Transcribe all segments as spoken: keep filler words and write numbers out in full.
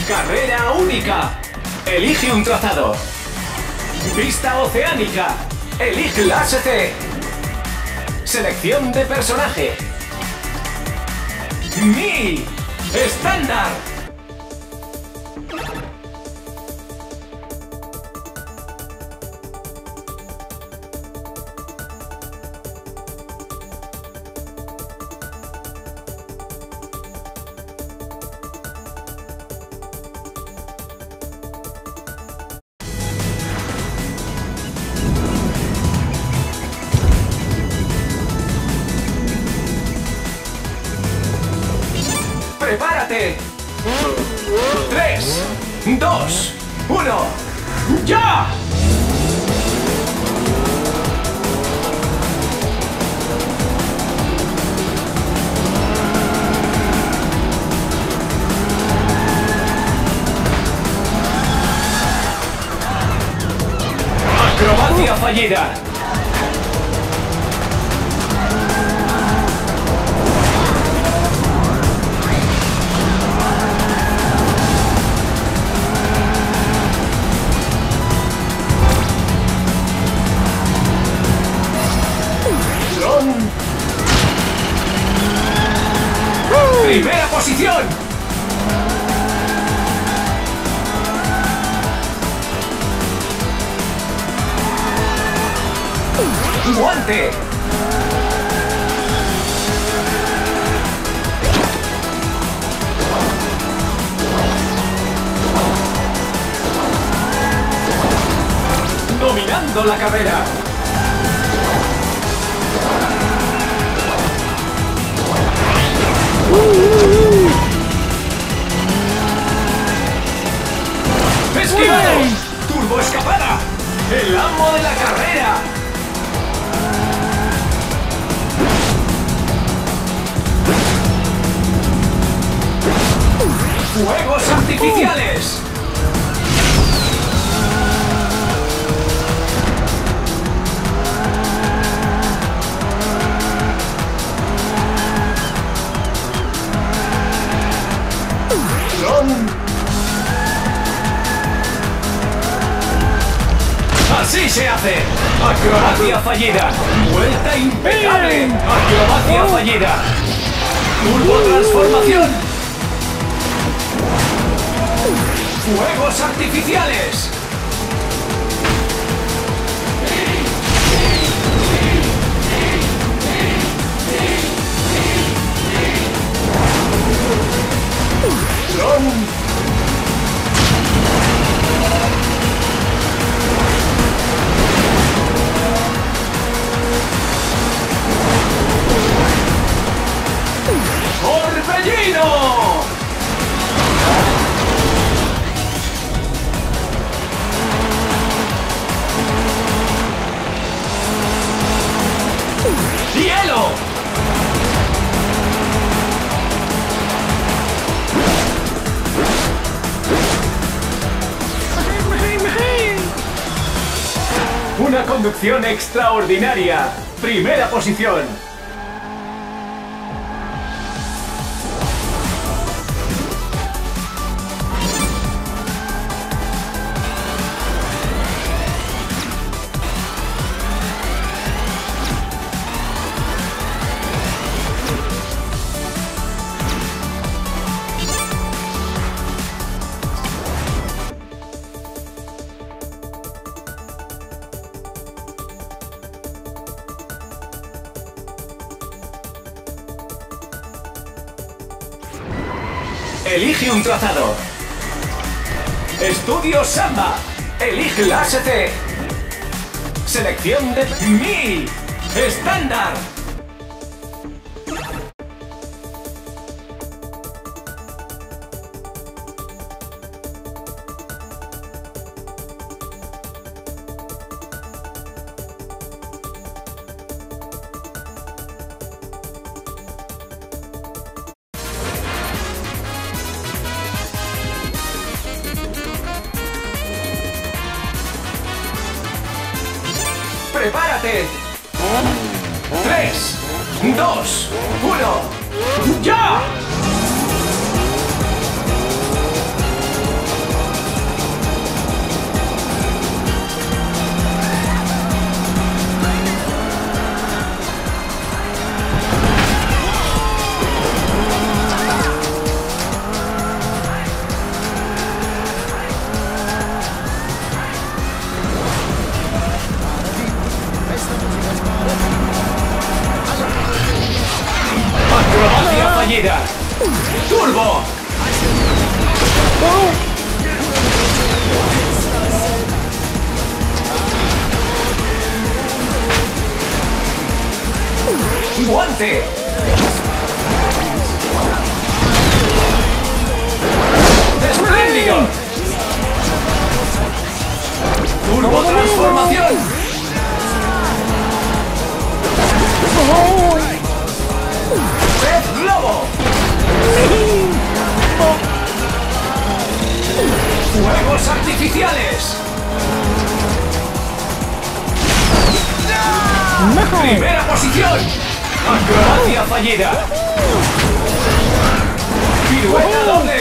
Carrera única. Elige un trazado. Vista oceánica. Elige clase C. Selección de personaje. Mi estándar. ¡Prepárate! Tres, dos, uno, ¡ya! Acrobacia fallida. ¡Primera posición! ¡Guante! Dominando la carrera. ¡Esquivado! ¡Turbo escapada! ¡El amo de la carrera! ¡Fuegos artificiales! ¡Así se hace! ¡Acrobacia fallida! ¡Vuelta impecable! ¡Acrobacia fallida! ¡Turbo transformación! ¡Fuegos artificiales! ¡Tron! ¡Hielo! Una conducción extraordinaria. Primera posición. Elige un trazado. Estudio Samba. Elige clase C. Selección de Mi estándar. ¡Prepárate! Tres, dos, uno, ¡ya! ¡Guante! ¡Espléndido! ¡Turbo transformación! ¡Pez globo! ¡Fuegos artificiales! ¡Primera posición! ¡Acrobacia fallida! ¡Pirueta doble!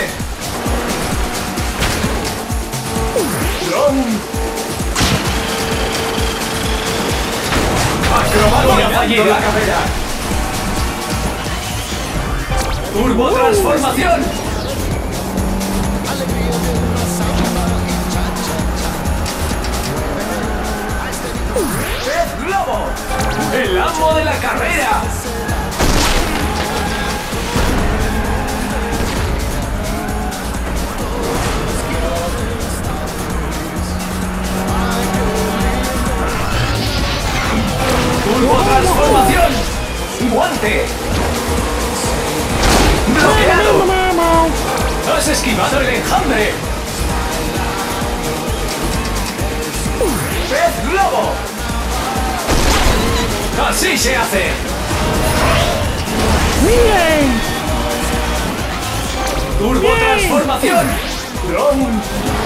¡Tron! ¡Acrobacia fallida! ¡Turbo transformación! ¡Pez globo! ¡El amo de la carrera! ¡Turbo transformación! ¡Guante! ¡Bloqueado! ¡Has esquivado el enjambre! ¡Pez globo! ¡Así se hace! ¡Bien! ¡Turbo Bien. transformación! ¡Tron!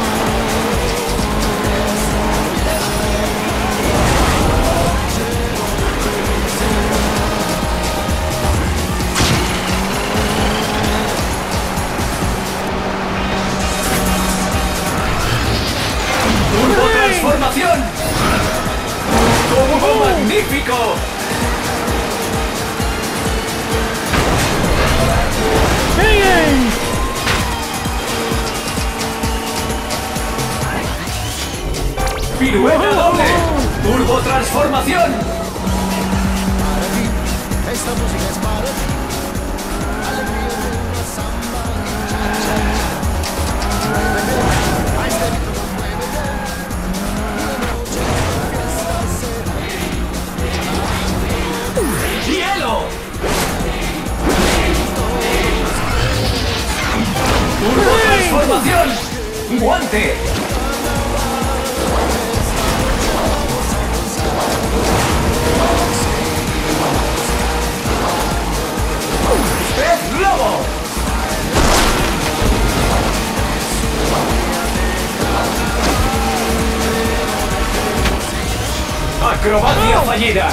¡Turbo transformación! ¡Combo magnífico! ¡Bien! ¡Pirueta doble! ¡Turbo transformación! Esta música es para ti. Alegría de una samba. A este ritmo muévete. Una noche de fiesta será. ¡Hielo! ¡Turbo transformación! ¡Guante! ¡Pez globo! ¡Acrobacia fallida!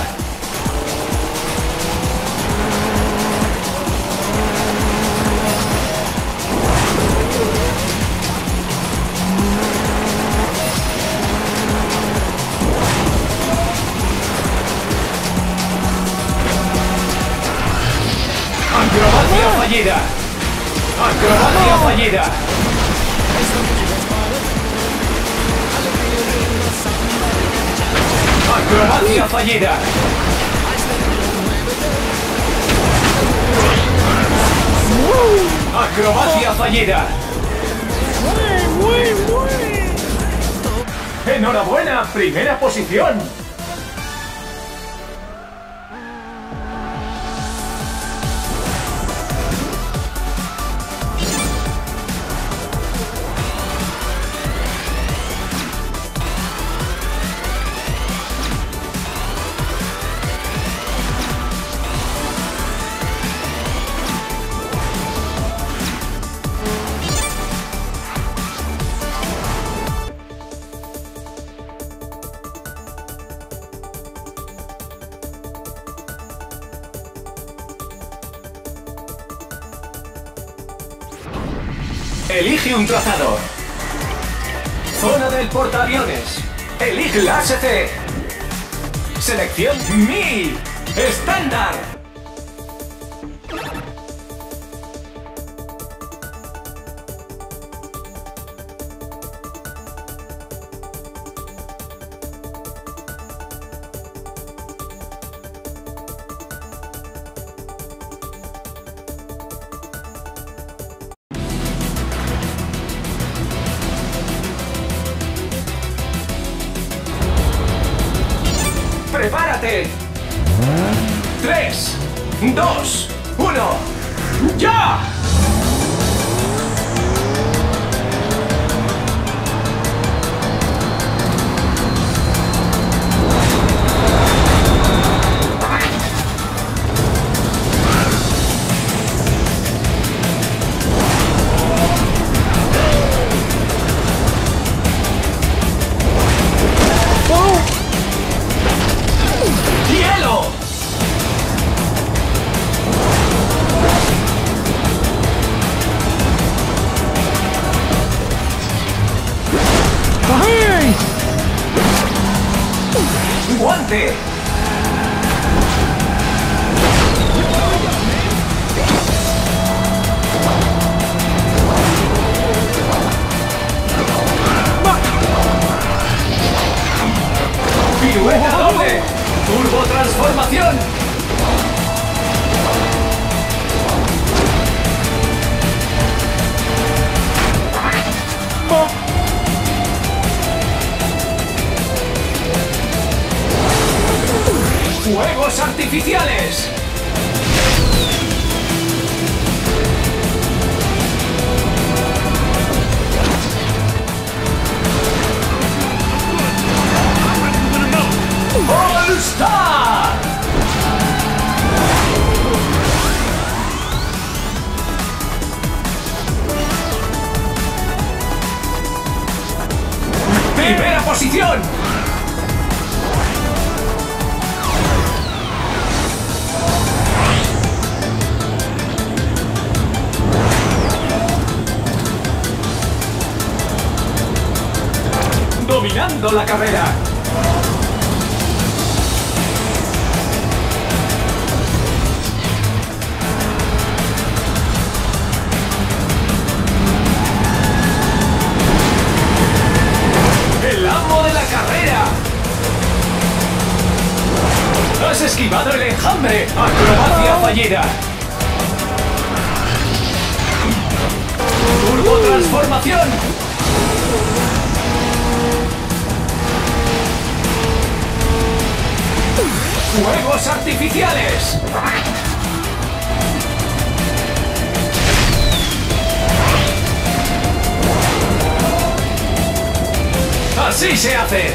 ¡Acrobacia fallida! ¡Acrobacia fallida! ¡Acrobacia fallida! ¡Acrobacia fallida! ¡Muy, muy, muy! ¡Enhorabuena! ¡Primera posición! Elige un trazado. Zona del portaaviones. Elige clase C. Selección Mi. Estándar. ¡Prepárate! Tres, dos, uno, ¡ya! ¡Guante! ¡Pirueta doble! ¡Turbo transformación! ¡Fuegos artificiales! ¡All Star! ¡Primera posición! Dominando la carrera. El amo de la carrera. Has esquivado el enjambre. Acrobacia fallida. Turbo transformación. ¡Fuegos artificiales! ¡Así se hace!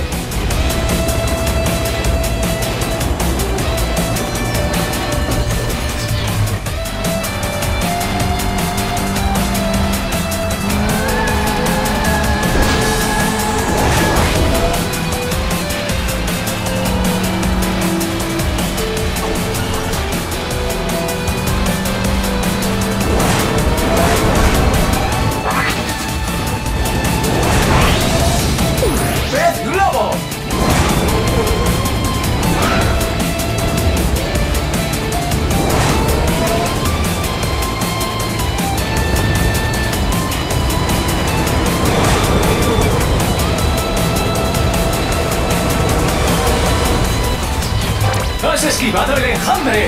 ¡Has esquivado el enjambre!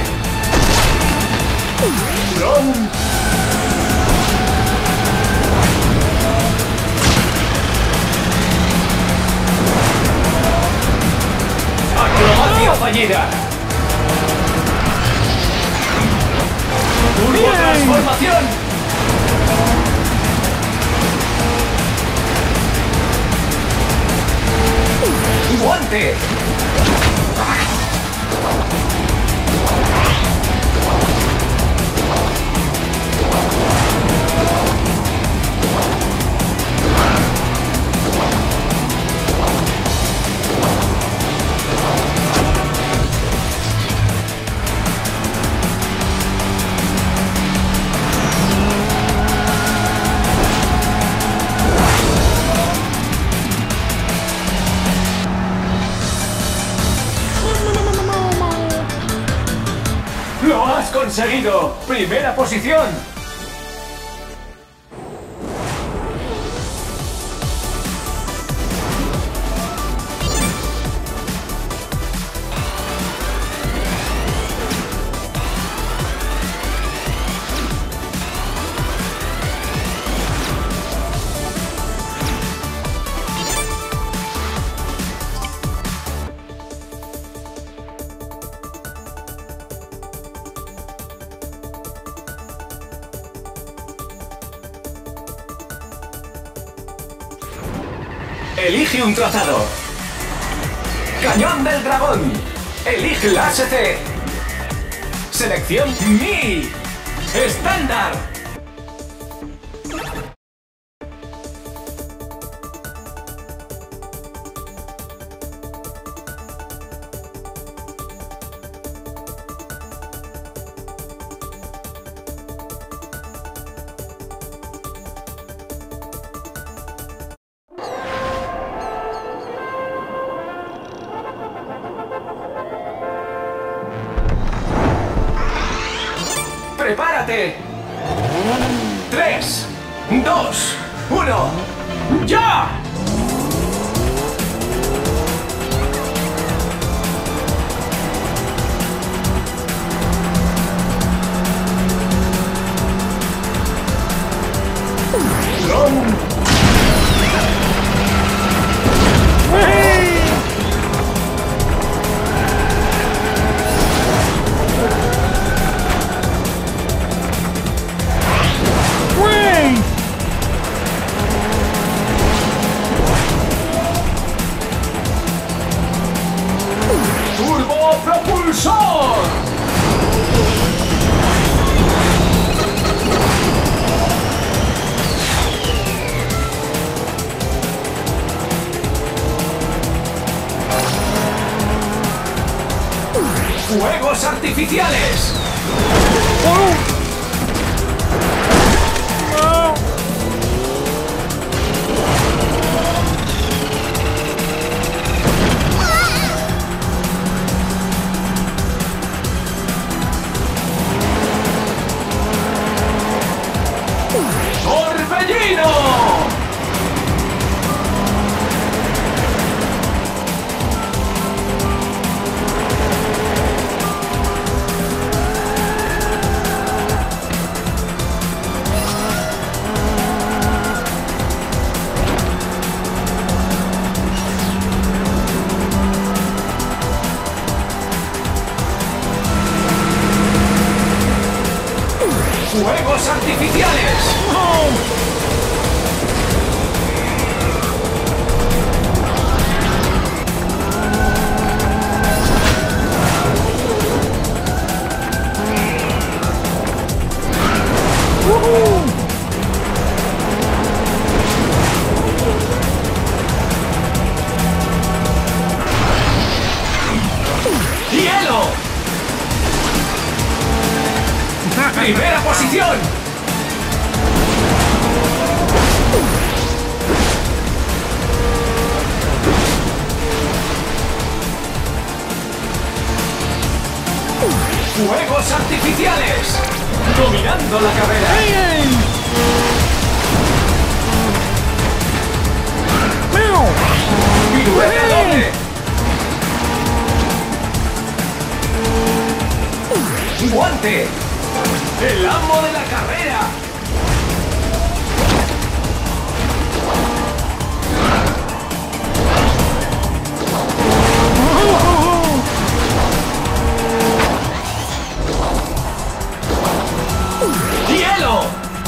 ¡Tron! ¡Acrobacia fallida! ¡Turbo transformación! ¡Guante! ¡Lo has conseguido! ¡Primera posición! Elige un trazado. Cañón del dragón. Elige clase C. Selección mil. Estándar. ¡Prepárate! Tres, dos, uno, ¡ya! ¡Turbo propulsor! ¡Fuegos artificiales! ¡Torbellino! ¡Fuegos artificiales! ¡Hielo! ¡Primera posición! ¡Fuegos artificiales! ¡Dominando la carrera! ¡Pirueta doble! ¡Guante! ¡El amo de la carrera! ¡Hielo!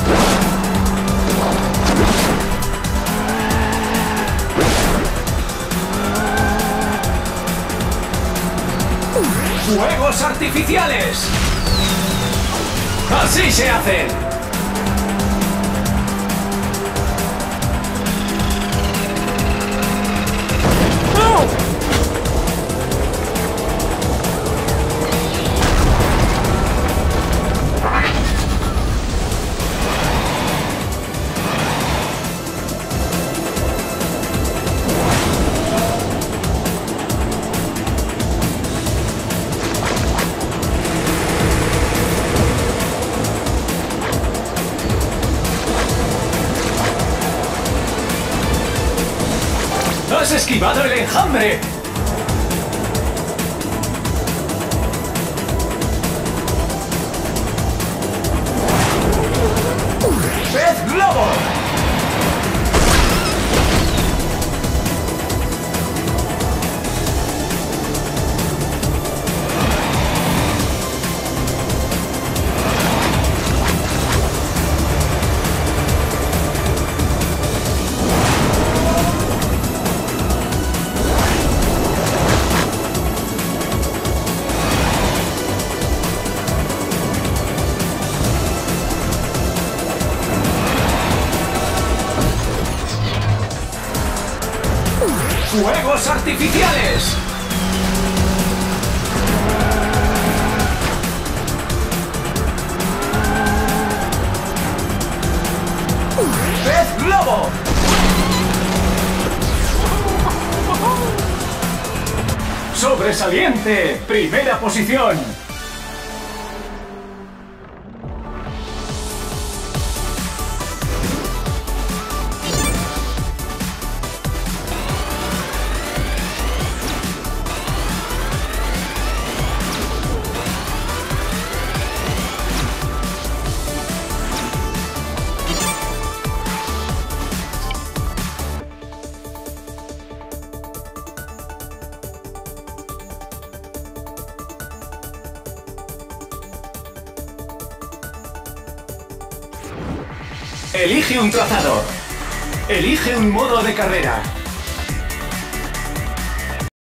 ¡Fuegos artificiales! ¡Así se hacen! ¡Has esquivado el enjambre! ¡Pez globo! ¡Fuegos artificiales! ¡Pez globo! ¡Sobresaliente! ¡Primera posición! Elige un trazador. Elige un modo de carrera.